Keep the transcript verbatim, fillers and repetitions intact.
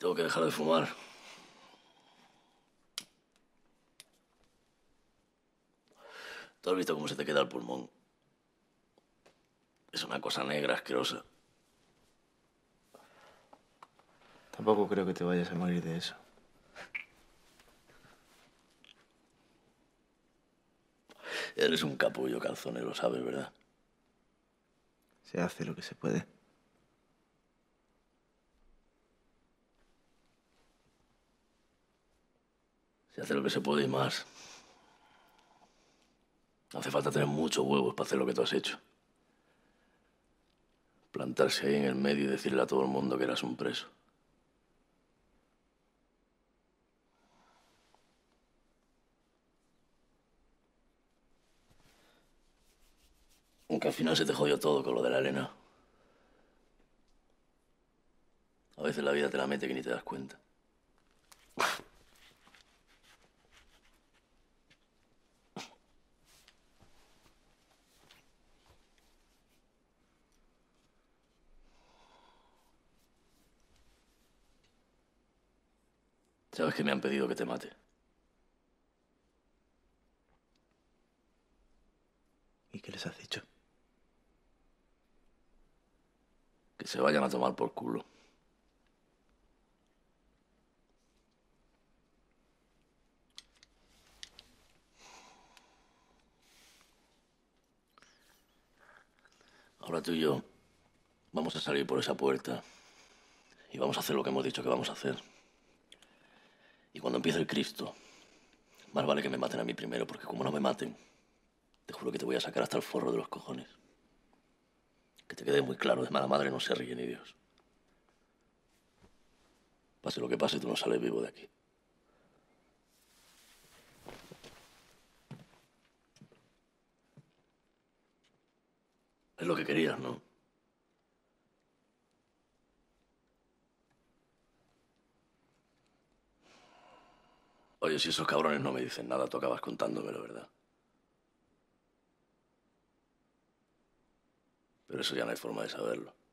Tengo que dejar de fumar. ¿Tú has visto cómo se te queda el pulmón? Es una cosa negra, asquerosa. Tampoco creo que te vayas a morir de eso. Eres un capullo calzonero, sabes, ¿verdad? Se hace lo que se puede. Se hace lo que se puede y más. No hace falta tener muchos huevos para hacer lo que tú has hecho. Plantarse ahí en el medio y decirle a todo el mundo que eras un preso. Aunque al final se te jodió todo con lo de la Elena. A veces la vida te la mete que ni te das cuenta. ¿Sabes que me han pedido que te mate? ¿Y qué les has dicho? Que se vayan a tomar por culo. Ahora tú y yo vamos a salir por esa puerta y vamos a hacer lo que hemos dicho que vamos a hacer. Y cuando empiece el Cristo, más vale que me maten a mí primero, porque como no me maten, te juro que te voy a sacar hasta el forro de los cojones. Que te quede muy claro, de mala madre no se ríe ni Dios. Pase lo que pase, tú no sales vivo de aquí. Es lo que querías, ¿no? Oye, si esos cabrones no me dicen nada, tú acabas contándomelo, ¿verdad? Pero eso ya no hay forma de saberlo.